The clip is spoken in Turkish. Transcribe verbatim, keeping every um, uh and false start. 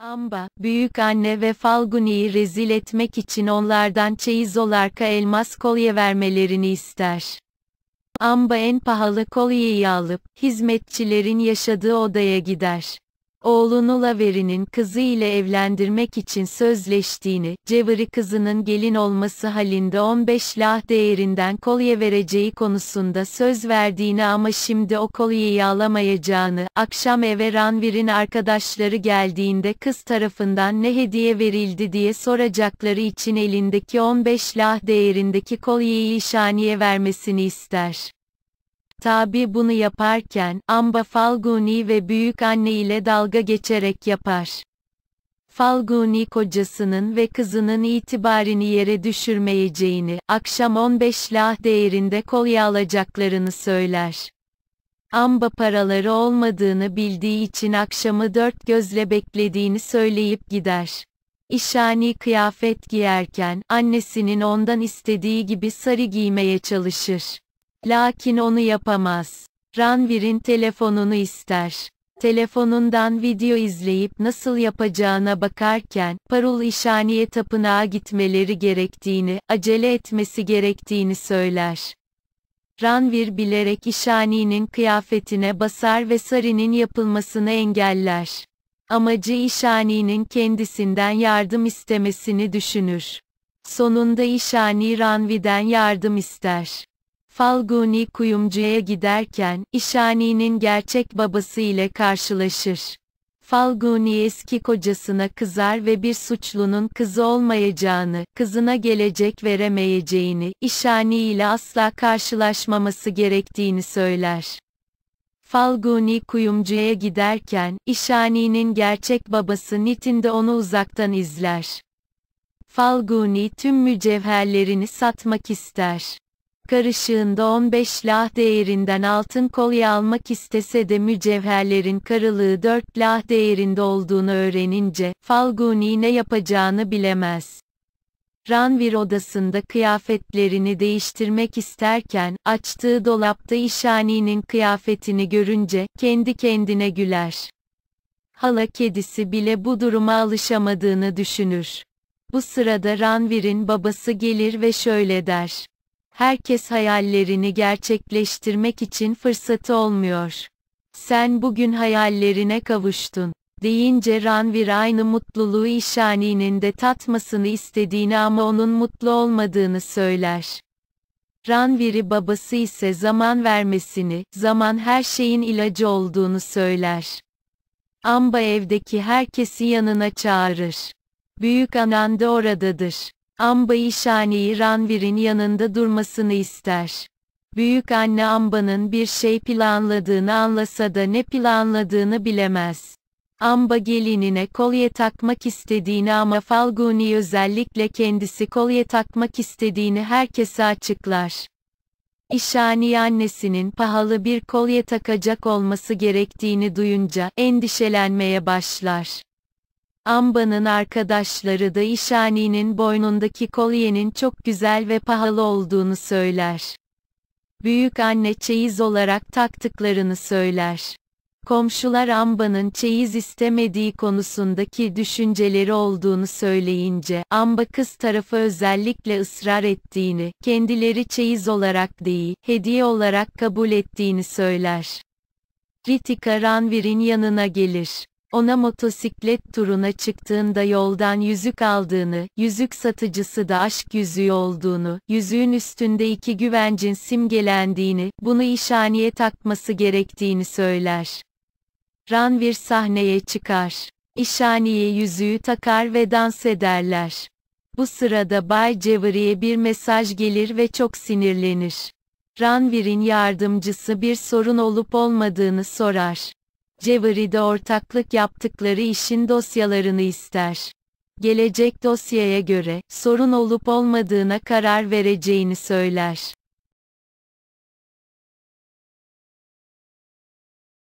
Amba, büyük anne ve Falguni'yi rezil etmek için onlardan çeyiz olarak elmas kolye vermelerini ister. Amba en pahalı kolyeyi alıp, hizmetçilerin yaşadığı odaya gider. Oğlunu Laveri'nin kızı ile evlendirmek için sözleştiğini, Cevri kızının gelin olması halinde on beş lah değerinden kolye vereceği konusunda söz verdiğini ama şimdi o kolyeyi alamayacağını, akşam eve Ranvir'in arkadaşları geldiğinde kız tarafından ne hediye verildi diye soracakları için elindeki on beş lah değerindeki kolyeyi İşani'ye vermesini ister. Tabi bunu yaparken, Amba Falguni ve büyük anne ile dalga geçerek yapar. Falguni kocasının ve kızının itibarını yere düşürmeyeceğini, akşam on beş lah değerinde kolye alacaklarını söyler. Amba paraları olmadığını bildiği için akşamı dört gözle beklediğini söyleyip gider. İşani kıyafet giyerken, annesinin ondan istediği gibi sarı giymeye çalışır. Lakin onu yapamaz. Ranvir'in telefonunu ister. Telefonundan video izleyip nasıl yapacağına bakarken, Parul İşani'ye tapınağa gitmeleri gerektiğini, acele etmesi gerektiğini söyler. Ranvir bilerek İşani'nin kıyafetine basar ve sarının yapılmasını engeller. Amacı İşani'nin kendisinden yardım istemesini düşünür. Sonunda İşani Ranvir'den yardım ister. Falguni kuyumcuya giderken, İşani'nin gerçek babası ile karşılaşır. Falguni eski kocasına kızar ve bir suçlunun kızı olmayacağını, kızına gelecek veremeyeceğini, İşani ile asla karşılaşmaması gerektiğini söyler. Falguni kuyumcuya giderken, İşani'nin gerçek babası Nitin de onu uzaktan izler. Falguni tüm mücevherlerini satmak ister. Karışığında on beş lah değerinden altın kolye almak istese de mücevherlerin karılığı dört lah değerinde olduğunu öğrenince, Falguni ne yapacağını bilemez. Ranvir odasında kıyafetlerini değiştirmek isterken, açtığı dolapta İşani'nin kıyafetini görünce, kendi kendine güler. Hala kedisi bile bu duruma alışamadığını düşünür. Bu sırada Ranvir'in babası gelir ve şöyle der. Herkes hayallerini gerçekleştirmek için fırsatı olmuyor. Sen bugün hayallerine kavuştun. Deyince Ranvir aynı mutluluğu İşani'nin de tatmasını istediğini ama onun mutlu olmadığını söyler. Ranvir'i babası ise zaman vermesini, zaman her şeyin ilacı olduğunu söyler. Amba evdeki herkesi yanına çağırır. Büyük anan da oradadır. Amba İşani'yi Ranvir'in yanında durmasını ister. Büyük anne Amba'nın bir şey planladığını anlasa da ne planladığını bilemez. Amba gelinine kolye takmak istediğini ama Falguni özellikle kendisi kolye takmak istediğini herkese açıklar. İşani annesinin pahalı bir kolye takacak olması gerektiğini duyunca endişelenmeye başlar. Amba'nın arkadaşları da İşani'nin boynundaki kolyenin çok güzel ve pahalı olduğunu söyler. Büyük anne çeyiz olarak taktıklarını söyler. Komşular Amba'nın çeyiz istemediği konusundaki düşünceleri olduğunu söyleyince, Amba kız tarafı özellikle ısrar ettiğini, kendileri çeyiz olarak değil, hediye olarak kabul ettiğini söyler. Ritika Ranvir'in yanına gelir. Ona motosiklet turuna çıktığında yoldan yüzük aldığını, yüzük satıcısı da aşk yüzüğü olduğunu, yüzüğün üstünde iki güvencin simgelendiğini, bunu İşani'ye takması gerektiğini söyler. Ranvir sahneye çıkar. İşani'ye yüzüğü takar ve dans ederler. Bu sırada Bay Cevri'ye bir mesaj gelir ve çok sinirlenir. Ranvir'in yardımcısı bir sorun olup olmadığını sorar. Cevri de ortaklık yaptıkları işin dosyalarını ister. Gelecek dosyaya göre, sorun olup olmadığına karar vereceğini söyler.